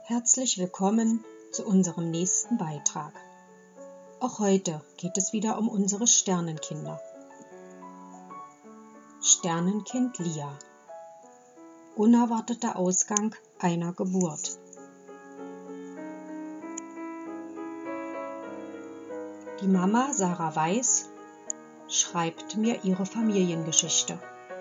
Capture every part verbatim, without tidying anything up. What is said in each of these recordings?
Herzlich willkommen zu unserem nächsten Beitrag. Auch heute geht es wieder um unsere Sternenkinder. Sternenkind Lia. Unerwarteter Ausgang einer Geburt. Die Mama Sarah Weiß schreibt mir ihre Familiengeschichte.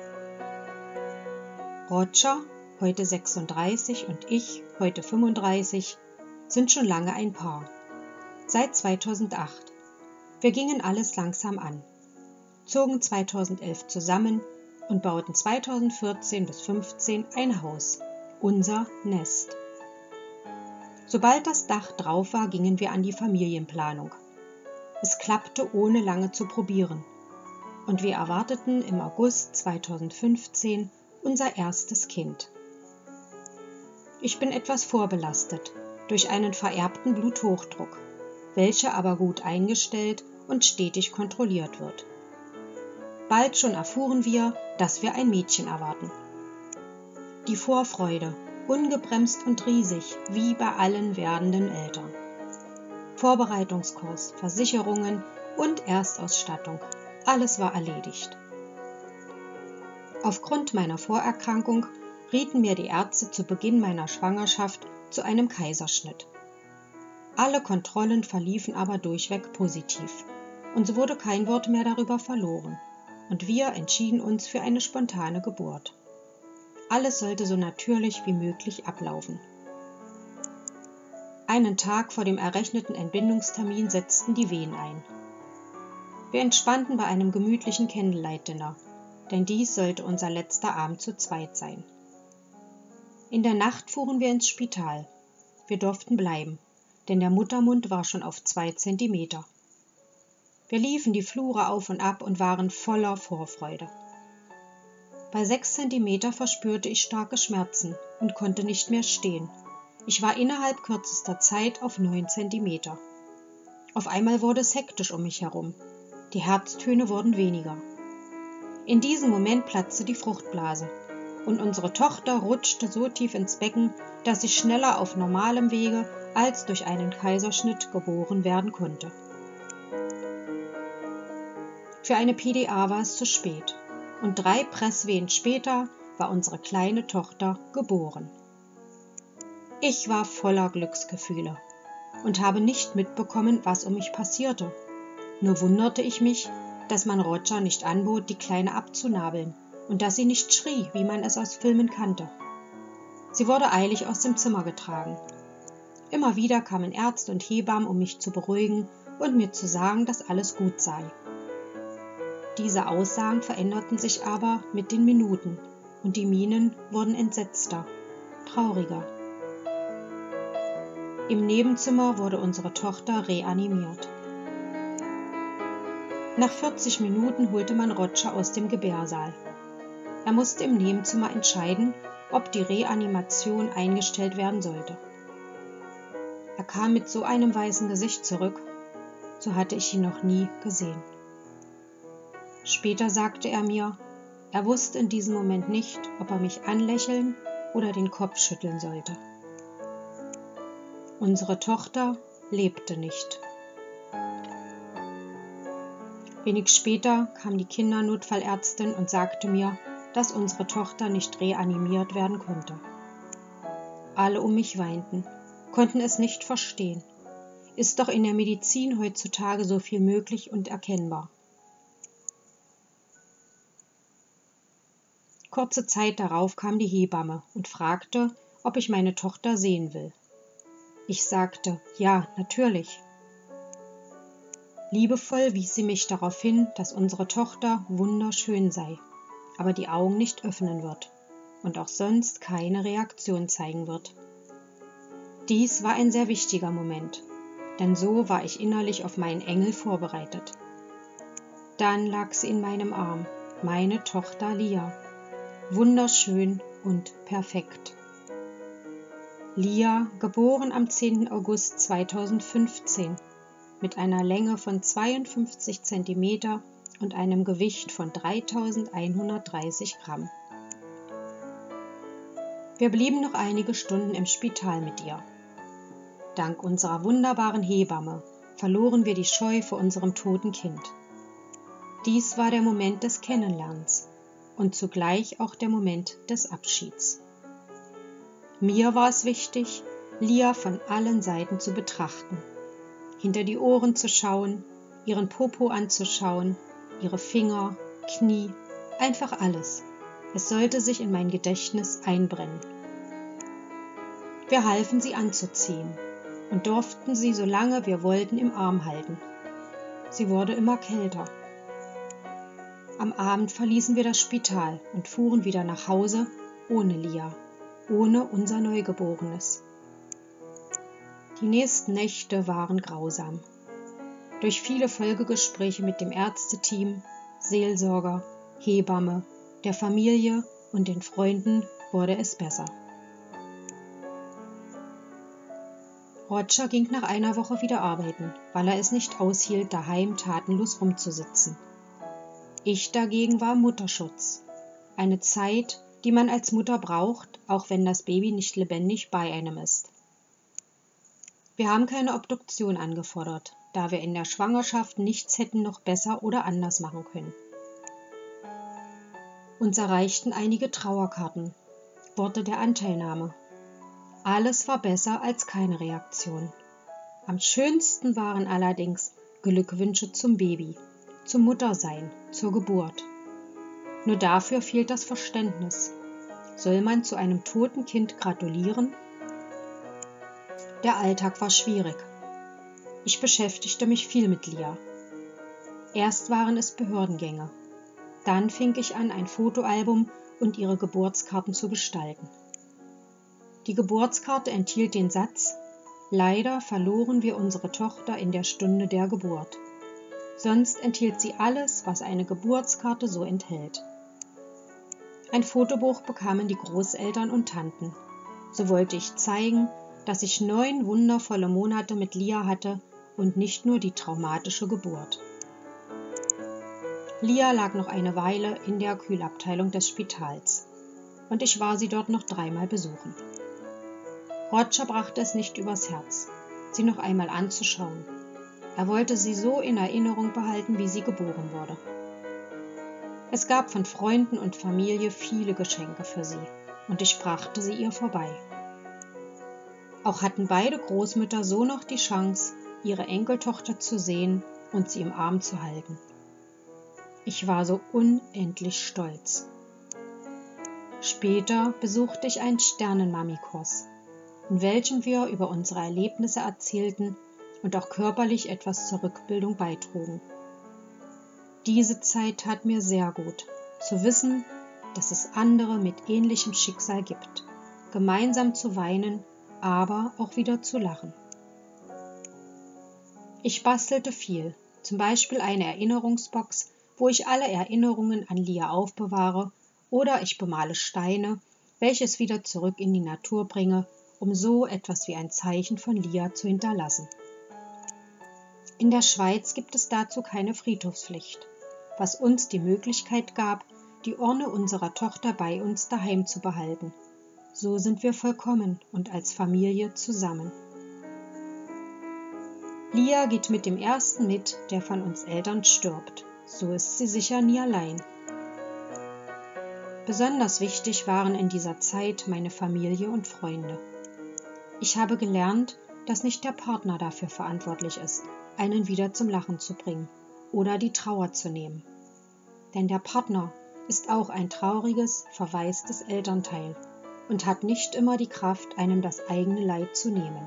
Roger, heute sechsunddreißig, und ich, heute fünfunddreißig, sind schon lange ein Paar. Seit zweitausendacht. Wir gingen alles langsam an, zogen zweitausendelf zusammen und bauten zweitausendvierzehn bis fünfzehn ein Haus, unser Nest. Sobald das Dach drauf war, gingen wir an die Familienplanung. Es klappte, ohne lange zu probieren, und wir erwarteten im August zweitausendfünfzehn unser erstes Kind. Ich bin etwas vorbelastet durch einen vererbten Bluthochdruck, welcher aber gut eingestellt und stetig kontrolliert wird. Bald schon erfuhren wir, dass wir ein Mädchen erwarten. Die Vorfreude, ungebremst und riesig, wie bei allen werdenden Eltern. Vorbereitungskurs, Versicherungen und Erstausstattung, alles war erledigt. Aufgrund meiner Vorerkrankung rieten mir die Ärzte zu Beginn meiner Schwangerschaft zu einem Kaiserschnitt. Alle Kontrollen verliefen aber durchweg positiv, und so wurde kein Wort mehr darüber verloren, und wir entschieden uns für eine spontane Geburt. Alles sollte so natürlich wie möglich ablaufen. Einen Tag vor dem errechneten Entbindungstermin setzten die Wehen ein. Wir entspannten bei einem gemütlichen Candlelight-Dinner, denn dies sollte unser letzter Abend zu zweit sein. In der Nacht fuhren wir ins Spital. Wir durften bleiben, denn der Muttermund war schon auf zwei Zentimeter. Wir liefen die Flure auf und ab und waren voller Vorfreude. Bei sechs Zentimeter verspürte ich starke Schmerzen und konnte nicht mehr stehen. Ich war innerhalb kürzester Zeit auf neun Zentimeter. Auf einmal wurde es hektisch um mich herum. Die Herztöne wurden weniger. In diesem Moment platzte die Fruchtblase und unsere Tochter rutschte so tief ins Becken, dass sie schneller auf normalem Wege als durch einen Kaiserschnitt geboren werden konnte. Für eine P D A war es zu spät, und drei Presswehen später war unsere kleine Tochter geboren. Ich war voller Glücksgefühle und habe nicht mitbekommen, was um mich passierte. Nur wunderte ich mich, dass man Roger nicht anbot, die Kleine abzunabeln, und dass sie nicht schrie, wie man es aus Filmen kannte. Sie wurde eilig aus dem Zimmer getragen. Immer wieder kamen Ärzte und Hebammen, um mich zu beruhigen und mir zu sagen, dass alles gut sei. Diese Aussagen veränderten sich aber mit den Minuten, und die Mienen wurden entsetzter, trauriger. Im Nebenzimmer wurde unsere Tochter reanimiert. Nach vierzig Minuten holte man Roger aus dem Gebärsaal. Er musste im Nebenzimmer entscheiden, ob die Reanimation eingestellt werden sollte. Er kam mit so einem weißen Gesicht zurück, so hatte ich ihn noch nie gesehen. Später sagte er mir, er wusste in diesem Moment nicht, ob er mich anlächeln oder den Kopf schütteln sollte. Unsere Tochter lebte nicht. Wenig später kam die Kindernotfallärztin und sagte mir, dass unsere Tochter nicht reanimiert werden konnte. Alle um mich weinten, konnten es nicht verstehen. Ist doch in der Medizin heutzutage so viel möglich und erkennbar. Kurze Zeit darauf kam die Hebamme und fragte, ob ich meine Tochter sehen will. Ich sagte, ja, natürlich. Liebevoll wies sie mich darauf hin, dass unsere Tochter wunderschön sei, aber die Augen nicht öffnen wird und auch sonst keine Reaktion zeigen wird. Dies war ein sehr wichtiger Moment, denn so war ich innerlich auf meinen Engel vorbereitet. Dann lag sie in meinem Arm, meine Tochter Lia, wunderschön und perfekt. Lia, geboren am zehnten August zweitausendfünfzehn, mit einer Länge von zweiundfünfzig Zentimeter und einem Gewicht von dreitausendeinhundertdreißig Gramm. Wir blieben noch einige Stunden im Spital mit ihr. Dank unserer wunderbaren Hebamme verloren wir die Scheu vor unserem toten Kind. Dies war der Moment des Kennenlernens und zugleich auch der Moment des Abschieds. Mir war es wichtig, Lia von allen Seiten zu betrachten, hinter die Ohren zu schauen, ihren Popo anzuschauen, ihre Finger, Knie, einfach alles. Es sollte sich in mein Gedächtnis einbrennen. Wir halfen sie anzuziehen und durften sie, solange wir wollten, im Arm halten. Sie wurde immer kälter. Am Abend verließen wir das Spital und fuhren wieder nach Hause ohne Lia, ohne unser Neugeborenes. Die nächsten Nächte waren grausam. Durch viele Folgegespräche mit dem Ärzteteam, Seelsorger, Hebamme, der Familie und den Freunden wurde es besser. Roger ging nach einer Woche wieder arbeiten, weil er es nicht aushielt, daheim tatenlos rumzusitzen. Ich dagegen war im Mutterschutz. Eine Zeit, die man als Mutter braucht, auch wenn das Baby nicht lebendig bei einem ist. Wir haben keine Obduktion angefordert, da wir in der Schwangerschaft nichts hätten noch besser oder anders machen können. Uns erreichten einige Trauerkarten, Worte der Anteilnahme. Alles war besser als keine Reaktion. Am schönsten waren allerdings Glückwünsche zum Baby, zum Muttersein, zur Geburt. Nur dafür fehlt das Verständnis. Soll man zu einem toten Kind gratulieren? Der Alltag war schwierig. Ich beschäftigte mich viel mit Lia. Erst waren es Behördengänge. Dann fing ich an, ein Fotoalbum und ihre Geburtskarten zu gestalten. Die Geburtskarte enthielt den Satz: Leider verloren wir unsere Tochter in der Stunde der Geburt. Sonst enthielt sie alles, was eine Geburtskarte so enthält. Ein Fotobuch bekamen die Großeltern und Tanten. So wollte ich zeigen, dass ich neun wundervolle Monate mit Lia hatte und nicht nur die traumatische Geburt. Lia lag noch eine Weile in der Kühlabteilung des Spitals und ich war sie dort noch dreimal besuchen. Roger brachte es nicht übers Herz, sie noch einmal anzuschauen. Er wollte sie so in Erinnerung behalten, wie sie geboren wurde. Es gab von Freunden und Familie viele Geschenke für sie und ich brachte sie ihr vorbei. Auch hatten beide Großmütter so noch die Chance, ihre Enkeltochter zu sehen und sie im Arm zu halten. Ich war so unendlich stolz. Später besuchte ich einen Sternenmami-Kurs, in welchem wir über unsere Erlebnisse erzählten und auch körperlich etwas zur Rückbildung beitrugen. Diese Zeit tat mir sehr gut, zu wissen, dass es andere mit ähnlichem Schicksal gibt, gemeinsam zu weinen, aber auch wieder zu lachen. Ich bastelte viel, zum Beispiel eine Erinnerungsbox, wo ich alle Erinnerungen an Lia aufbewahre, oder ich bemale Steine, welche ich wieder zurück in die Natur bringe, um so etwas wie ein Zeichen von Lia zu hinterlassen. In der Schweiz gibt es dazu keine Friedhofspflicht, was uns die Möglichkeit gab, die Urne unserer Tochter bei uns daheim zu behalten. So sind wir vollkommen und als Familie zusammen. Lia geht mit dem Ersten mit, der von uns Eltern stirbt. So ist sie sicher nie allein. Besonders wichtig waren in dieser Zeit meine Familie und Freunde. Ich habe gelernt, dass nicht der Partner dafür verantwortlich ist, einen wieder zum Lachen zu bringen oder die Trauer zu nehmen. Denn der Partner ist auch ein trauriges, verwaistes Elternteil und hat nicht immer die Kraft, einem das eigene Leid zu nehmen.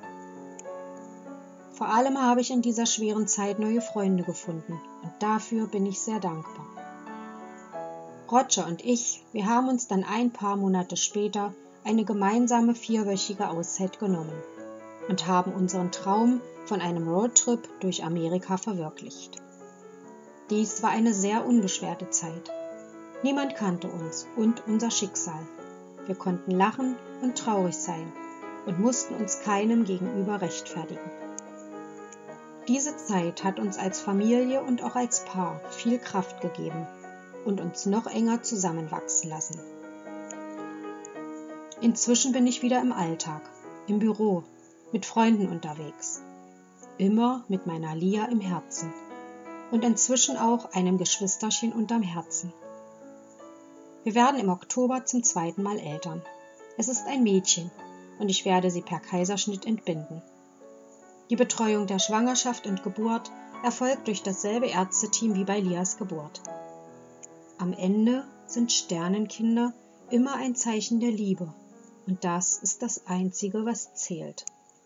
Vor allem habe ich in dieser schweren Zeit neue Freunde gefunden und dafür bin ich sehr dankbar. Roger und ich, wir haben uns dann ein paar Monate später eine gemeinsame vierwöchige Auszeit genommen und haben unseren Traum von einem Roadtrip durch Amerika verwirklicht. Dies war eine sehr unbeschwerte Zeit. Niemand kannte uns und unser Schicksal. Wir konnten lachen und traurig sein und mussten uns keinem gegenüber rechtfertigen. Diese Zeit hat uns als Familie und auch als Paar viel Kraft gegeben und uns noch enger zusammenwachsen lassen. Inzwischen bin ich wieder im Alltag, im Büro, mit Freunden unterwegs. Immer mit meiner Lia im Herzen. Und inzwischen auch einem Geschwisterchen unterm Herzen. Wir werden im Oktober zum zweiten Mal Eltern. Es ist ein Mädchen und ich werde sie per Kaiserschnitt entbinden. Die Betreuung der Schwangerschaft und Geburt erfolgt durch dasselbe Ärzteteam wie bei Lias Geburt. Am Ende sind Sternenkinder immer ein Zeichen der Liebe und das ist das Einzige, was zählt.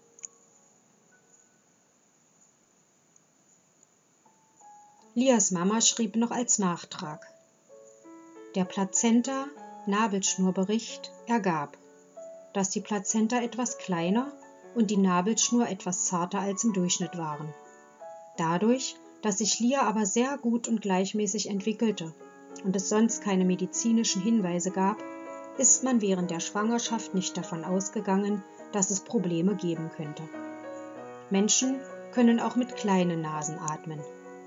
Lias Mama schrieb noch als Nachtrag: Der Plazenta-Nabelschnurbericht ergab, dass die Plazenta etwas kleiner und die Nabelschnur etwas zarter als im Durchschnitt waren. Dadurch, dass sich Lia aber sehr gut und gleichmäßig entwickelte und es sonst keine medizinischen Hinweise gab, ist man während der Schwangerschaft nicht davon ausgegangen, dass es Probleme geben könnte. Menschen können auch mit kleinen Nasen atmen.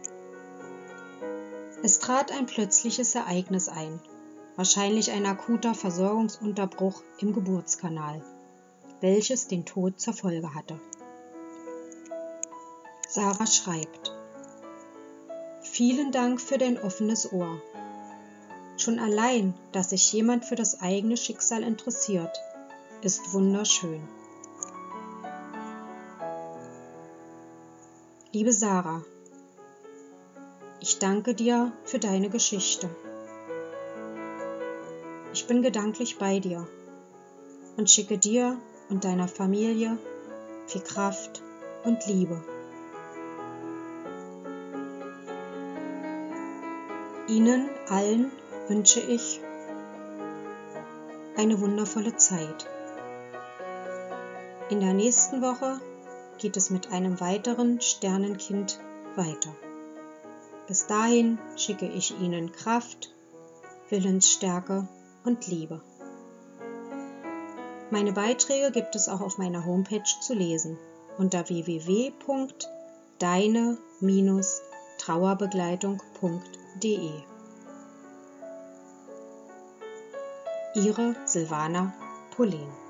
Es trat ein plötzliches Ereignis ein, wahrscheinlich ein akuter Versorgungsunterbruch im Geburtskanal, welches den Tod zur Folge hatte. Sarah schreibt: Vielen Dank für dein offenes Ohr. Schon allein, dass sich jemand für das eigene Schicksal interessiert, ist wunderschön. Liebe Sarah, ich danke dir für deine Geschichte. Ich bin gedanklich bei dir und schicke dir und deiner Familie viel Kraft und Liebe. Ihnen allen wünsche ich eine wundervolle Zeit. In der nächsten Woche geht es mit einem weiteren Sternenkind weiter. Bis dahin schicke ich Ihnen Kraft, Willensstärke und Liebe. Meine Beiträge gibt es auch auf meiner Homepage zu lesen unter w w w punkt deine Bindestrich trauerbegleitung punkt de. Ihre Silvana Polen.